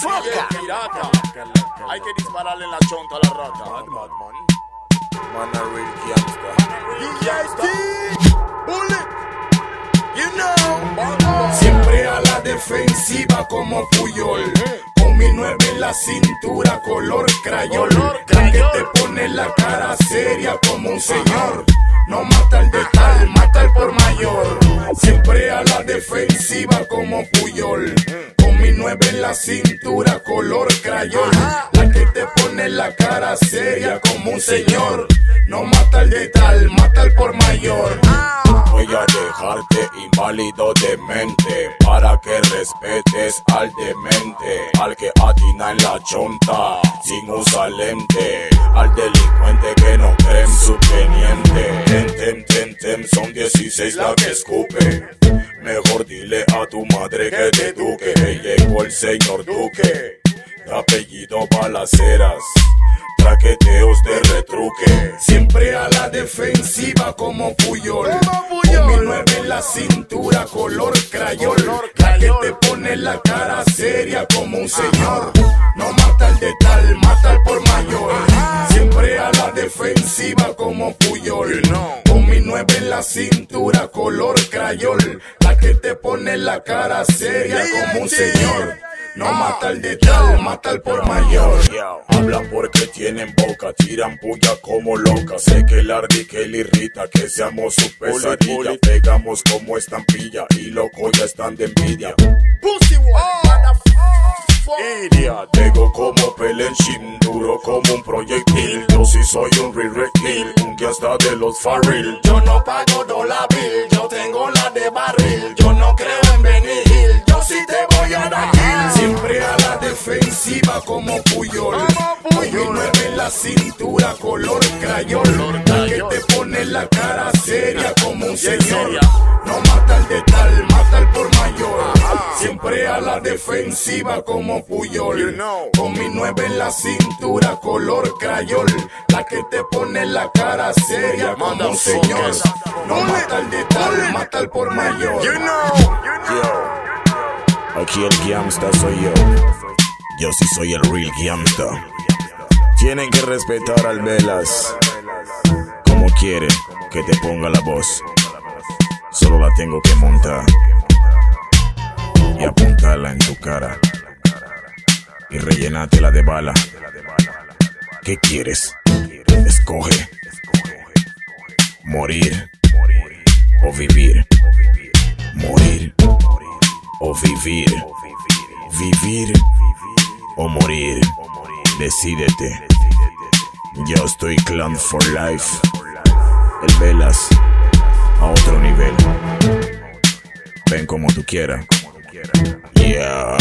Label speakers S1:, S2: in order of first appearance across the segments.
S1: pirata. Hay que dispararle en la chonta a la rata. Man, a real gangsta. Bullet. You know.
S2: Siempre a la defensiva como Puyol. Con mi 9 en la cintura, color crayol. La que te pone la cara seria como un señor. No mata al de tal, mata al por mayor. Siempre a la defensiva como Puyol. Con mi 9 en la cintura, color crayol. La que te pone la cara seria como un señor. No mata al de tal, mata al por mayor.
S1: Voy a dejarte inválido de mente, para que respetes al demente, al que atina en la chonta sin usar lente, al delincuente que no cree en su teniente. Tem, son 16 la que escupe. Mejor dile a tu madre que te eduque. Llegó el señor Duque, de apellido Balaceras, traqueteos de retruque.
S2: Siempre a la defensiva como Puyol. Con mi 9 en la cintura, color crayol. La que te pone la cara seria como un señor. No mata al de tal, mata al por mayor. Siempre a la defensiva como Puyol. Con mi 9 en la cintura, color crayol. La que te pone la cara seria como un señor. No mata al de tal, mata al por mayor.
S1: Hablan porque tienen boca, tiran puya como loca. Sé que el ardi que le irrita, que seamos su pesadilla. Pegamos como estampilla y loco ya están de envidia. Idiot. Pego como Pelenchim, duro como un proyectil. Yo sí soy un re-reptil, un que hasta de los Farrell.
S2: Yo no pago $1 bill, yo tengo la de barril. Yo no creo en Benny Hill, yo sí te voy a dar kill. Siempre a la defensiva como Puyol. Con mi 9 en la cintura, color crayol. La que te pone la cara seria como un señor. No mata al de tal, mata al por mayor. Siempre a la defensiva como Puyol. Con mi 9 en la cintura, color crayol. La que te pone la cara seria como un señor. No mata al de tal, mata al por mayor.
S1: Aquí el gangsta soy yo. Yo sí soy el real gangsta. Tienen que respetar al Velas. Como quiere que te ponga la voz. Solo la tengo que montar y apuntarla en tu cara y rellenátela de bala. ¿Qué quieres? Escoge. Morir o vivir. Morir o vivir. Vivir o morir. Decídete. Yo estoy clan for life. El Velas a otro nivel. Ven como tú quieras. Yo.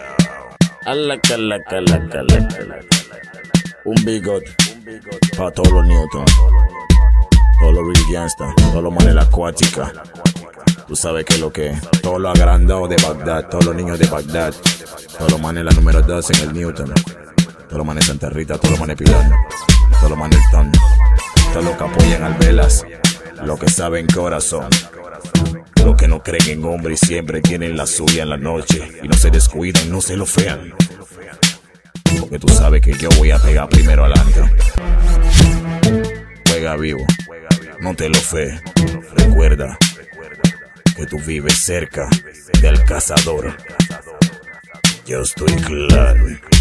S1: Un bigot pa' todos los Newton, todos los real gangsta, todos los manes de la acuática. Tú sabes que lo que todos los agrandados de Bagdad, todos los niños de Bagdad, todos los manes la número 2 en el Newton, todos los manes Santa Rita, todos los manes Pilón, todos los manes Ton, todos los que apoyan al Velas, los que saben corazón. Los que no creen en hombre y siempre tienen la suya en la noche y no se descuidan, no se lo fean. Porque tú sabes que yo voy a pegar primero adelante. Juega vivo, no te lo fe. Recuerda que tú vives cerca del cazador. Yo estoy claro.